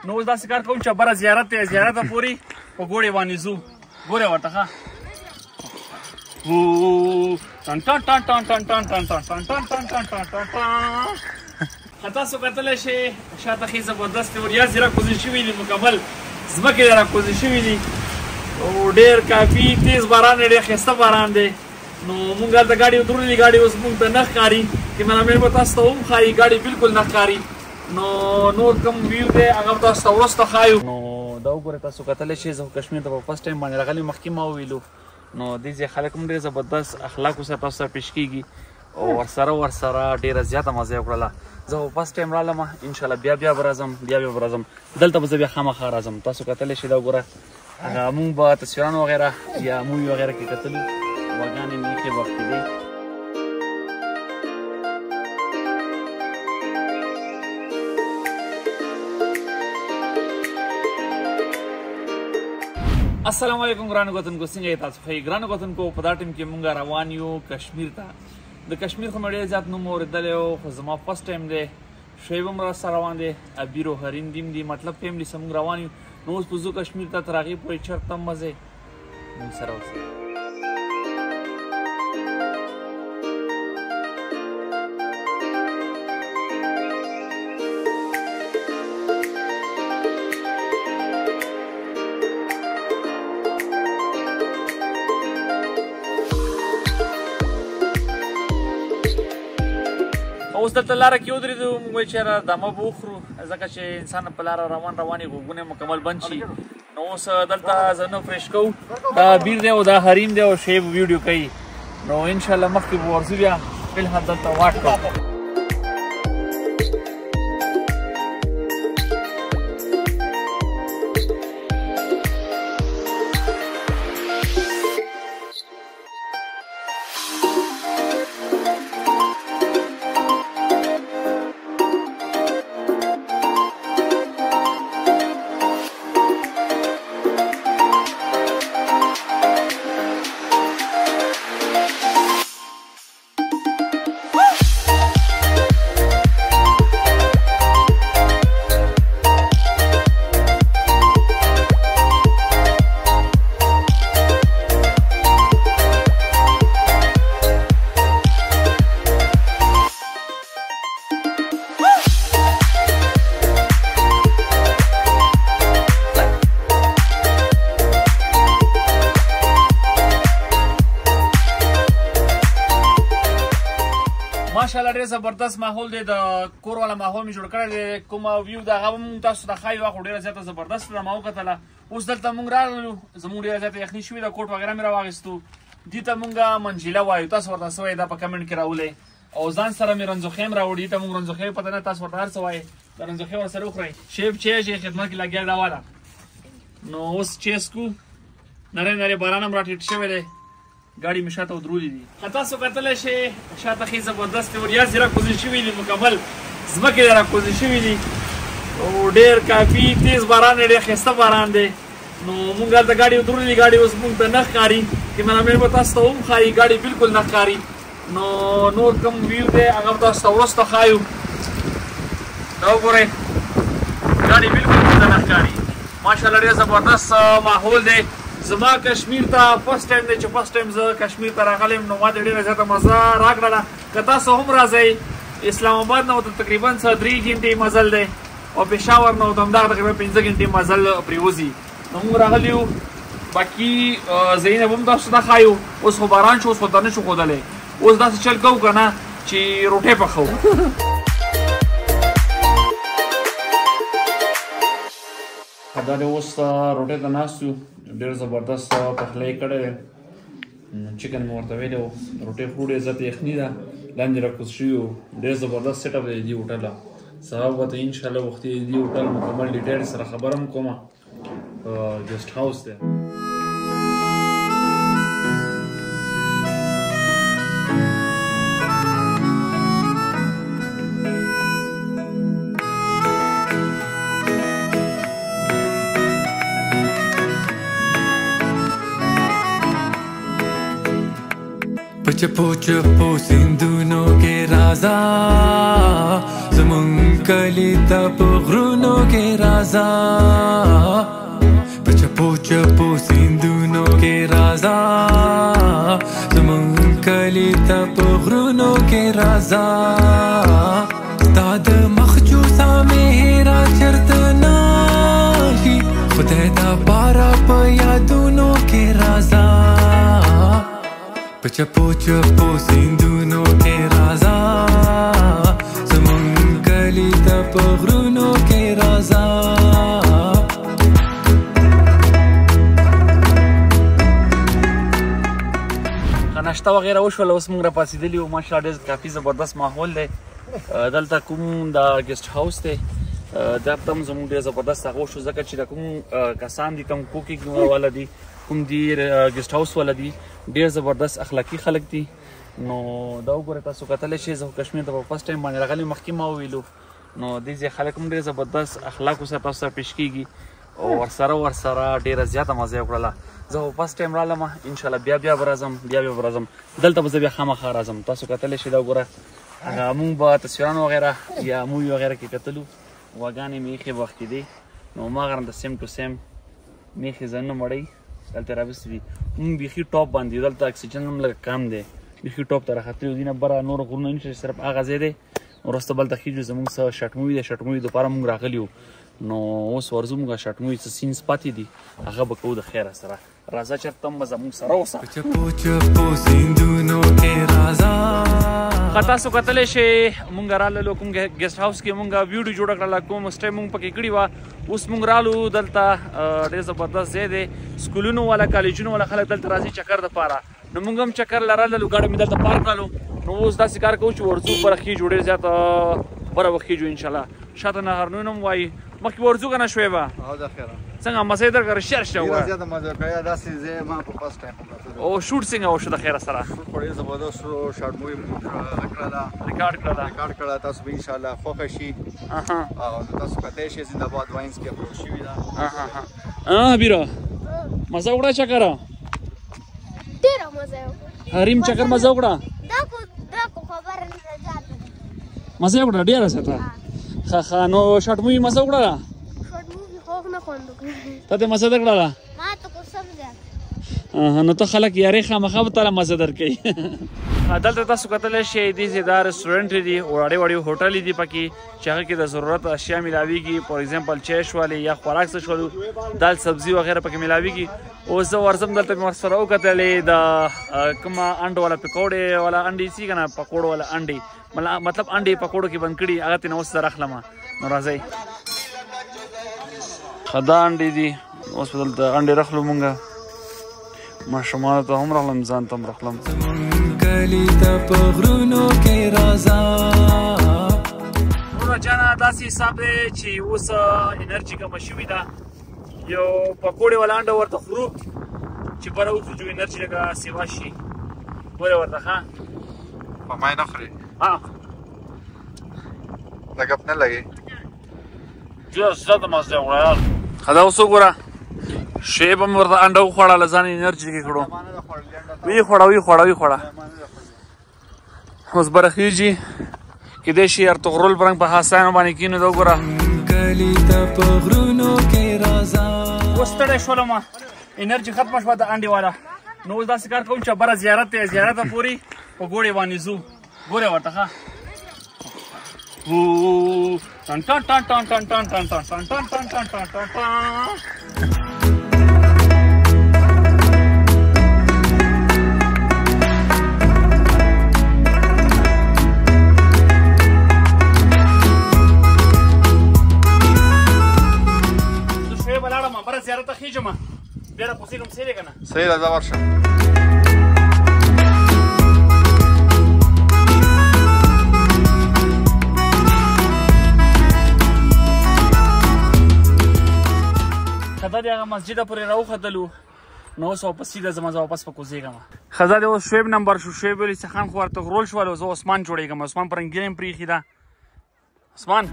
نو اوس داسې کار کوم چې بره زیارت دی زیارته پورې په ګوړې باندې ځو ګورې ورته ښه تاسو کتلی شئ شاته ښې زبردست وریا زیره کوزې شوي دي مکمل ځمکې یې راکوزې شوي دي او ډېر کافي تیز باران دی ډېر ښایسته باران دی نو مونږ هلته ګاډي ودرولې ګاډي اوس مونږ ته نه ښکاري کیمرامین به تاسو ته هم ښایي ګاډي بالکل نه ښکاري نو نور کوم ویو دی هغه به تاسو ته وروسته ښایو نو دا وګورئ تاسو کتلی شئ زه کشمیر ته په فرسټ ټایم باندې راغلی مخکې ما وویلو نو دې ځای خلک هم ډېر زبردست اخلاقو سره تاسو ته پیش کېږي او ورسره ډېره زیاته مزه یې وکړله زه خو فرسټ ټایم راغلم انشاءالله بیا به راځم دلته به زه بیا خامخا راځم تاسو کتلی شئ دا وګوره هغه مونږ به تصویران وغیره یا مووي وغیره کې کتلو غواګانې مې ایښې وختې دی السلام علیکم ګرانو کتونکو څنګه یې تاسو ښه ګرانو کتونکو په دا ټیم کې مونږ روان یو کشمیر ته د کشمیر خو مې ډېر زیات نوم اورېدلی و خو زما فرسټ ټایم دی شعیب هم راسره روان دی ابیر و حریم دیم دی مطلب فیملی سره مونږ روان یو نو اوس به ځو کشمیر ته تر هغې پورې چرته هم مزه مونږ سره اوسئ اوس دلته لاره کې ودرېدو موږ وایي چې یاره دمه به وخورو ځکه چې انسان په لاره روان یې غوږونه یې مکمل بند شي نو اوس دلته ځانونه فرېش کوو دا بیر دی او دا حریم دی او شیب ویډیو کوي نو انشاءالله مخکې به ورځو بیا فلحال دلته واټ کوو ماشاءالله ډېر زبردست ماحول دی د کور والا ماحول مې جوړ کړی دی کومه ویو د هغه به مونږ تاسو ته ښایو خو ډېره زیاته زبردست ده ما وکتله اوس دلته مونږ راغلو زموږ ډېره زیاته یخني شوې ده کوټ وغیره مې راواخیستو دې ته مونږ منجیله وایو تاسو ورته څه وایئ دا په کمنټ کې راولئ او ځان سره مې رنځوخې هم راوړي دې ته مونږ رنځوخې پته نه تاسو ورته هر څه وایئ د رنځوخې ورسره وخورئ شیف چې خدمت کې لګیا دا واله نو اوس چې څکو نری نری باران هم راټیټ شوی دی ګاډي مې شاته ودرولې دي تاسو کتلی شئ شاته ښې زبردست وریا زیره کوزې شوي دي مکمل ځمکې یې راکوزې شوي دي او ډېر کافي تیز باران دی ډېر ښایسته باران دی نو مونږ هلته ګاډي ودرولې ګاډي اوس مونږ ته نه ښکاري کیمرامین به تاسو ته هم ښایي ګاډي بالکل نه ښکاري نو نور کوم ویو دی هغه به تاسو ته وروسته ښایو دا وګورئ ګاډي بالکل ورته نه ښکاري ماشاءالله ډېر زبردست ماحول دی زما کشمیر ته فرسټ ټایم دی چې فرسټ ټایم زه کشمیر ته راغلی یم نو ما ته ډېره زیاته مزه راکړله که تاسو هم راځئ اسلام آباد نه ورته تقریبا 3 غنټې مزل دی او پېښور نه ورته همدغه تقریبا 5 غنټې مزل پرېوځي نو موږ راغلي یو باقي ځایونه به هم تاسو ته ښایو اوس خو باران شو اوس خو ته نه شو ښودلی اوس داسې چل کوو که نه چې روټۍ پخوو دا دی اوس روټۍ ته ناست یو ډېر زبردست پخلی یې کړی دی چکن مې ورته ویلی و روټۍ خورو ډېر زیاته یخني ده لاندې راکوز شوي وو ډېر زبردست سیټ اپ دی دې هوټله سبا به ته انشاءالله وختي دې هوټل مکمل ډیټیل سره خبره هم کومه ګسټ هاوس دی But چپو چپو سیندونو کې رازا زمون کلی ته په غرونو کې رازا چپو چپو سیندونو کې رازا زمون کلی ته په غرونو کې رازا تا د مخجوسا مهرا چرته ناشي خدای دا بارا په یادونو کې رازا چپو چپو سیندونو کې رازا زمون کلی ته په غرونو کې رازا ناشته وغیره وشول اوس موږ راپاڅېدلي یو ماشاءالله ډېر کافي زبردست ماحول دی دلته کوم د ګیسټ هاوس دی دلته هم زموږ ډېر زبردست هغه وشو ځکه چې د کوم کسان دي کوم کوکینګ والا دي کوم دي ګیسټ هاوس والا دي ډېر زبردست اخلاقي خلک دي نو دا وګورئ تاسو کتلی شئ زه کشمیر ته په فرسټ ټایم باندې راغلی مخکې ما وویلو نو دې ځای خلک هم ډېر زبردست اخلاقو سره تاسو سره پیش کېږي او ورسره ډېره زیاته مزه یې وکړله زه خو فرسټ ټایم رالم انشاءالله بیا به راځم دلته به زه بیا خامخا راځم تاسو کتلی شئ دا وګوره مونږ به تصویران وغیره یا مووي وغیره کې کتلو غواګانې مې ایښې وخت کې دی نو ما غرم د سیم ټو سیم میخې زه نه مړی دلته راوستي دي مونږ بیخي ټاپ باندې یو دلته اکسیجن هم لږ کم دی بیخي ټاپ ته راختلي یو دي نه بره نور غرونه نشته صرف هغه ځای دی وروسته بلته خیجو زموږ څه شټموي دی شټموي دپاره مونږ راغلي وو نو اوس ورځو مونږ شټموي څه سینس پاتې دي هغه به کوو د خیره سره راځه چېرته هم به زموږ سره اوسه تاسو کتلی شئ مونږ راللو کوم ګیسټ هاوس کې مونږ ویډیو جوړه کړله کوم سټای مونږ پکې کړې وه اوس مونږ رالو دلته ډېر زبردست ځای دی سکولونو والا کالجونو والا خلک دلته راځي چکر دپاره نو مونږ هم چکر له راللو ګاډی مې دلته پارک کړلو نو اوس داسې کار کوو چې ورځو بره خیجو ډېر زیات بره به خیجو انشاءالله شاته نهرنون هم وایي مخکې ورځو که نه شوی به څنګه مزه یې درکړه رښتیا رښتیا ووایه او شوټ څنګه وشو د خیره سره ریکارډ کړله تاسو به انشاءالله خوښه شي او تاسو کتلی شئ زنده‌باد واینز کې اپلوډ شوي ده بیره مزه وکړه چکره ډېره مزه یې وکړه حریم چکر مزه وکړه دا خو خبره نه ده زیاته مزه یې وکړه ډېره زیاته ښه نو شاټ مووي مزه وکړله شاټ مووي خو نه خوند وکړه ته دې مزه درکړله ما ته خو سم زیات نو ته خلک یارې خامخا به تاله مزه درکوي دلته تاسو کتلی شئ دې ځای دا رسټورنټ دي وړې وړې هوټلې دي پکې چې هغه کې د ضرورت اشیا میلاویږي فار ایگزامپل چای شولې یا خوراک څه شولو دال سبزي وغیره پکې میلاویږي اوس زه ورځم دلته مې ورسره وکتلې د کومه انډ والا پکوړې والا انډې سي که نه پکوړو والا انډې مطلب انډې پکوړو کې بند کړي هغه ترې نه اوس زه راخلم نو راځئ ښه دا انډې دي اوس به دلته انډې راخلو مونږ ماشومانو ته هم راغلم ځان ته هم راخلم وروڼه جانه داسې حساب دی چې اوس انرژي کمه شوې ده یو پکوړې والا انډه ورته خورو چې بره وخوځو انرژي لږه سیوا شي ګورې ورته ښه په مای نه خورې لږ نه لګې ډېره زیاته مزه یې وکړه یار ښه دا اوس وګوره شیب هم ورته انډه وخوړله ځان انرژي کې کړو ویې خوړه اوس بره خیږي کیدای شي ارطغرل برنګ په حسانو باندې کینو دا وګوره اوس ستړی شولم انرژي ختمه شوه د انډې والا نو اوس داسې کار کوم چې بره زیارت دی زیارت ته پورې په ګوړې باندې ځو ګورې ورته ښه ټن ټن ټن ټن ټن ټن ټن ټن ټن ټن ټن ټن ټن ټن زیارت ته خیږم بیا راپوسېږم صحیح دی که نه صحیح ده ځه ورشه ښه دا د هغه مسجده پورې راوختلو نو اوس واپس سیده ځم زه واپس په کوزېږم ښه دا د اوس شعیب نمبر شو شعیب علي څخان خو ورته غرول شول زه عثمان جوړېږم عثمان په رنګیل هم پرېښي ده عثمان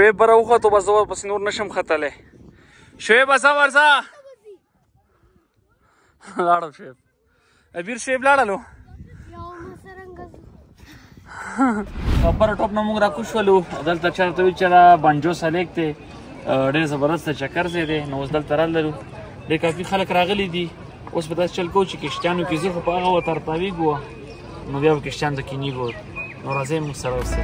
شعیب به راوخوتو بس زه پسې نور نشم ختلی شعیب ځه ورځه لاړم شعیب بیر شعیب لاړلو پر ټوپ نه موږ راکوز شولو دلته چېرته وي چې دا بانجو سلیک دی ډېر زبردسته چکر ځای دی نو اوس دلته رالرو ډېر کافي خلک راغلي دي اوس به داسې چل کوو چې کشتیانو کې ځو خو په هغه ورته راتاویږو نو بیا به کشتیانو ته کینیږو نو راځئ موږ سره اوسئ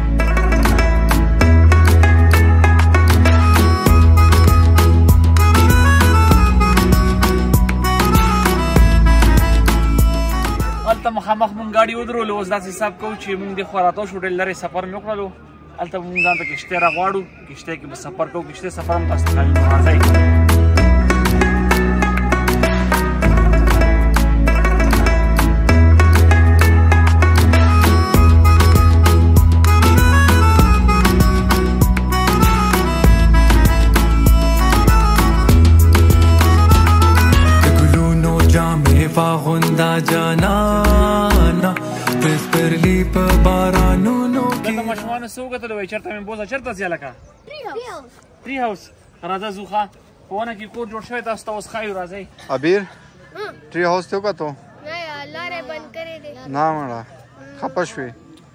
هلته مخامخ مونږ ګاډي ودرولو اوس داسې حساب کوو چې مونږ دې خوا راتاو شو ډېر لرې سفر مې وکړلو هلته به مونږ ځان ته کشتۍ راغواړو کشتۍ کې به سفر کوو کشتۍ سفر هم تاسو ته ښایو نو راځئ غوندا جانانا پسپرلی په بارانونو کې دلته ماشومانو څه وکتل وایي چېرته مې بوځه چېرته ځې لکه ټری هاوس راځه ځو ښه په ونه کې کور جوړ شوی تاسو ته اوس ښایو راځئ ابیر ټری هاوس ته وکتو نه یار لارې بند کړې دي نه مړه خفه شوې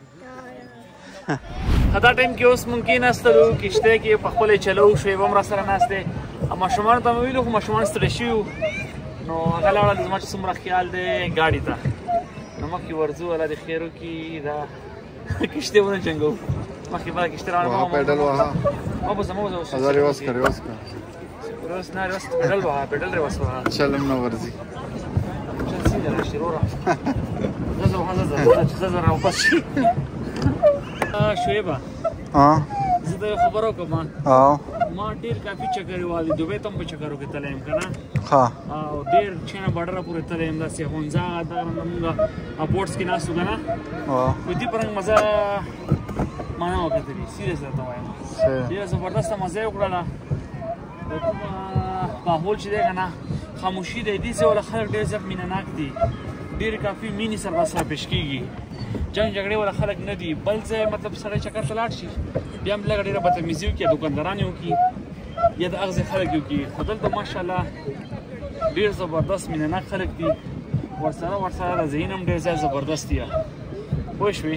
دا ټایم کې اوس مونږ کېناستلو کشتۍ کې په خپله یې چلو شعیب هم راسره ناست دی ماشومانو ته مې ویلو خو ماشومان ستړي شوي وو نو هغه لاړل زما چې څومره خیال دی ګاډي ته نو مخکې ورځو الله دې خیر وکړي دا کشتۍ ونه جنګو مخکې بله کشتۍ روانه پیډل وهه مه بوځه مه بوځه دا ریوس که ریوس که ریوس نه ریوس پیډل وهه پیډل ریوس وهه چلم نه ورځي چل سیده راشي وروره زه زه راوپس شي شعیبه زه ته یو خبره وکړم ما ډېر کافي چکرې والي دوبۍ ته هم په چکرو کې تلی یم که نه او ډېر چینه بارډره پورې تلی یم داسې هونځا دغه رنګه مونږ بوټس کې ناست وو که نه خو دې په رنګ مزه ما نه وه کتلي سیریس درته وایم ډېره زبردسته مزه یې وکړله د کومه ماحول چې دی که نه خاموشي دی دې ځای والا خلک ډېر زیات مینه ناک دي ډېرې کافي مینې سره راسره پیش کېږي جنګ جګړې والا خلک نه دي بل ځای مطلب سړی چکر ته لاړ شي بیا هم لږه ډېره بدتمیزي وکړي یا دوکانداران یې وکړي یا د هغه ځای خلک یې وکړي خو دلته ماشاءالله ډېر زبردست مینه ناک خلک دي ورسره د ذهن هم ډېر زیات زبردست دي پوه شوې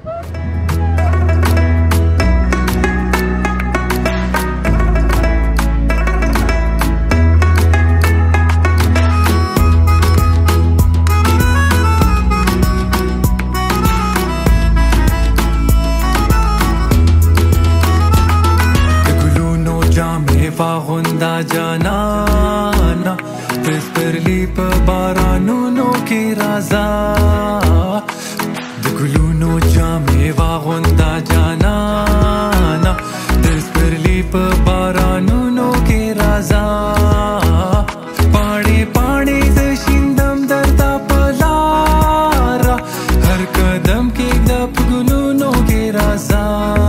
غوندا جانانا پسپرلی په بارانونو کې رازا د ګلونو جامې واغوندا جانانا پسپرلی په بارانونو کې رازا پاڼې پاڼې د شیندم درته په لاره هر قدم کې د ګلونو کې رازا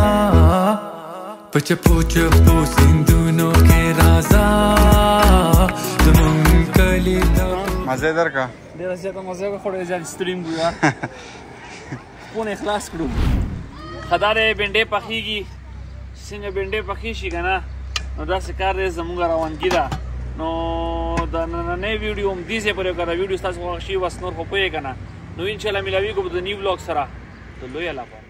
پچپو چپو سندونو کې رازا زمونږ کلي ته مزه درکا ډېره زیاته مزه وکړه خو ډېر زیات ستړي یم ګویا خونه یې خلاص کړو ښه دا دی بنډۍ پخېږي څنګه بنډۍ پخې شي که نه نو داسې کار دی زموږ روانګي ده نو د نننۍ ویډیو هم دې ځای پورې وکړه دا ویډیو ستاسو خوښ شي بس نور خو پوهېږې که نه نو انشاءالله میلاویږو به د نیو بلاګ سره د لوی الله